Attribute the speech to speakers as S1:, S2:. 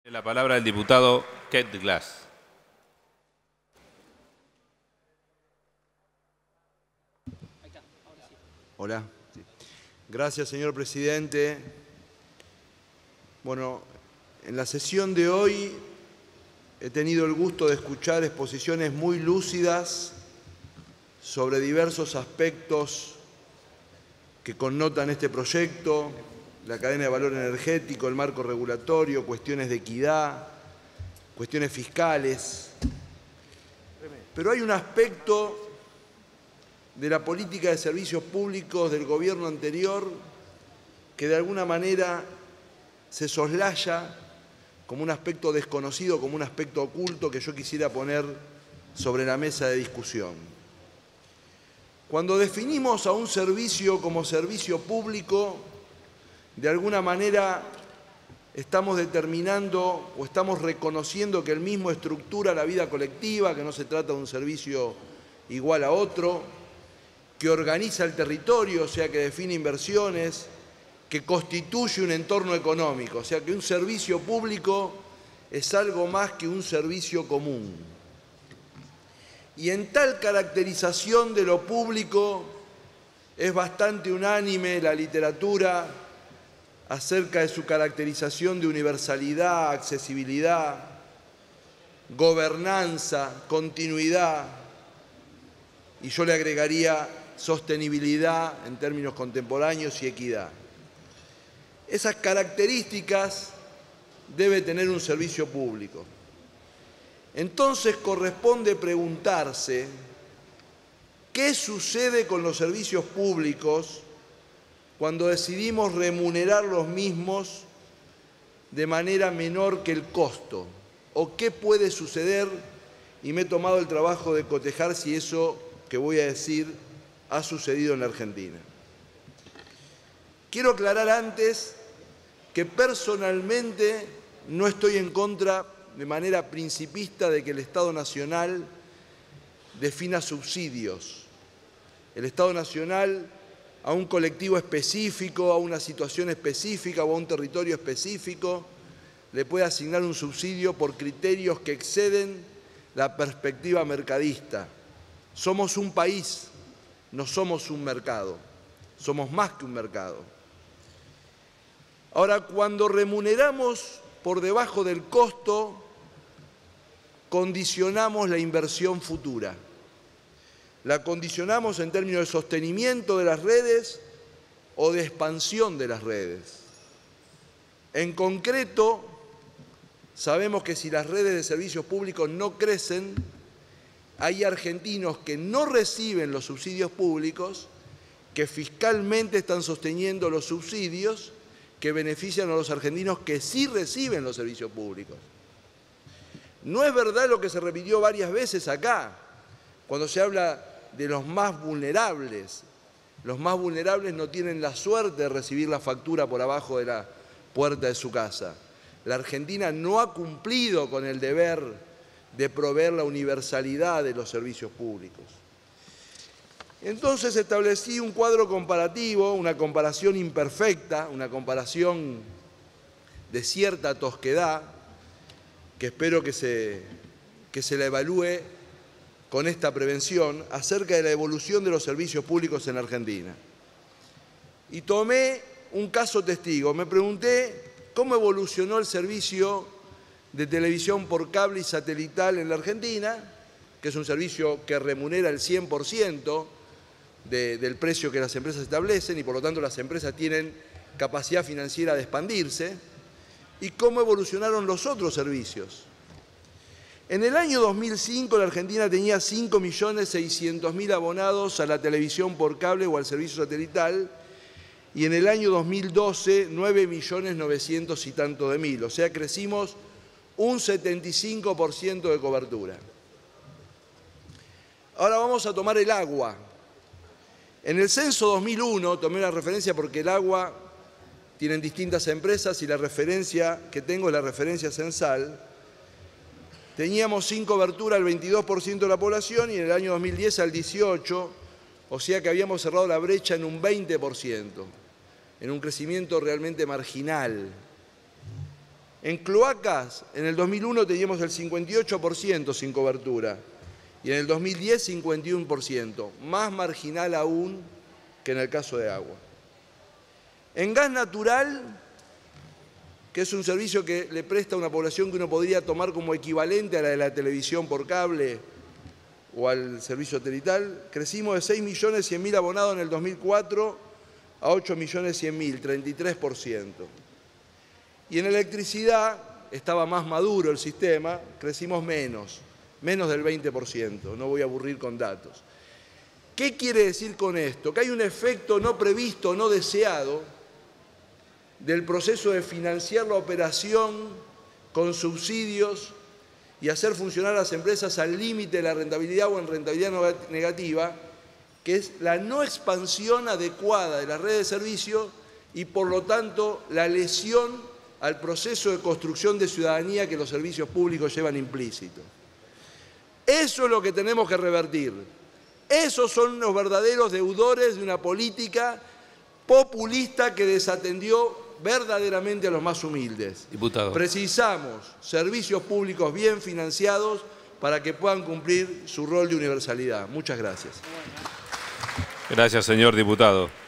S1: La palabra del diputado Kent Glass.
S2: Hola. Gracias, señor presidente. Bueno, en la sesión de hoy he tenido el gusto de escuchar exposiciones muy lúcidas sobre diversos aspectos que connotan este proyecto, la cadena de valor energético, el marco regulatorio, cuestiones de equidad, cuestiones fiscales. Pero hay un aspecto de la política de servicios públicos del gobierno anterior que de alguna manera se soslaya como un aspecto desconocido, como un aspecto oculto que yo quisiera poner sobre la mesa de discusión. Cuando definimos a un servicio como servicio público, de alguna manera estamos determinando o estamos reconociendo que el mismo estructura la vida colectiva, que no se trata de un servicio igual a otro, que organiza el territorio, o sea, que define inversiones, que constituye un entorno económico, o sea, que un servicio público es algo más que un servicio común. Y en tal caracterización de lo público es bastante unánime la literatura acerca de su caracterización de universalidad, accesibilidad, gobernanza, continuidad, y yo le agregaría sostenibilidad en términos contemporáneos y equidad. Esas características debe tener un servicio público. Entonces corresponde preguntarse qué sucede con los servicios públicos cuando decidimos remunerar los mismos de manera menor que el costo, o qué puede suceder, y me he tomado el trabajo de cotejar si eso que voy a decir ha sucedido en la Argentina. Quiero aclarar antes que personalmente no estoy en contra de manera principista de que el Estado Nacional defina subsidios. El Estado Nacional a un colectivo específico, a una situación específica o a un territorio específico, le puede asignar un subsidio por criterios que exceden la perspectiva mercadista. Somos un país, no somos un mercado, somos más que un mercado. Ahora, cuando remuneramos por debajo del costo, condicionamos la inversión futura. La condicionamos en términos de sostenimiento de las redes o de expansión de las redes. En concreto, sabemos que si las redes de servicios públicos no crecen, hay argentinos que no reciben los subsidios públicos, que fiscalmente están sosteniendo los subsidios que benefician a los argentinos que sí reciben los servicios públicos. No es verdad lo que se repitió varias veces acá, cuando se habla de los más vulnerables. Los más vulnerables no tienen la suerte de recibir la factura por abajo de la puerta de su casa. La Argentina no ha cumplido con el deber de proveer la universalidad de los servicios públicos. Entonces establecí un cuadro comparativo, una comparación imperfecta, una comparación de cierta tosquedad, que espero que se la evalúe con esta prevención, acerca de la evolución de los servicios públicos en Argentina. Y tomé un caso testigo, me pregunté cómo evolucionó el servicio de televisión por cable y satelital en la Argentina, que es un servicio que remunera el 100% del precio que las empresas establecen y por lo tanto las empresas tienen capacidad financiera de expandirse, y cómo evolucionaron los otros servicios. En el año 2005 la Argentina tenía 5.600.000 abonados a la televisión por cable o al servicio satelital, y en el año 2012 9.900.000 y tanto de mil, o sea, crecimos un 75% de cobertura. Ahora vamos a tomar el agua. En el censo 2001, tomé la referencia porque el agua tienen distintas empresas y la referencia que tengo es la referencia censal. Teníamos sin cobertura el 22% de la población y en el año 2010 al 18%, o sea que habíamos cerrado la brecha en un 20%, en un crecimiento realmente marginal. En cloacas, en el 2001 teníamos el 58% sin cobertura y en el 2010 51%, más marginal aún que en el caso de agua. En gas natural, que es un servicio que le presta a una población que uno podría tomar como equivalente a la de la televisión por cable o al servicio satelital, crecimos de 6.100.000 abonados en el 2004 a 8.100.000, 33%. Y en electricidad estaba más maduro el sistema, crecimos menos del 20%, no voy a aburrir con datos. ¿Qué quiere decir con esto? Que hay un efecto no previsto, no deseado, del proceso de financiar la operación con subsidios y hacer funcionar a las empresas al límite de la rentabilidad o en rentabilidad negativa, que es la no expansión adecuada de las redes de servicio y, por lo tanto, la lesión al proceso de construcción de ciudadanía que los servicios públicos llevan implícito. Eso es lo que tenemos que revertir. Esos son los verdaderos deudores de una política populista que desatendió verdaderamente a los más humildes.
S1: Diputado.
S2: Precisamos servicios públicos bien financiados para que puedan cumplir su rol de universalidad. Muchas gracias.
S1: Gracias, señor diputado.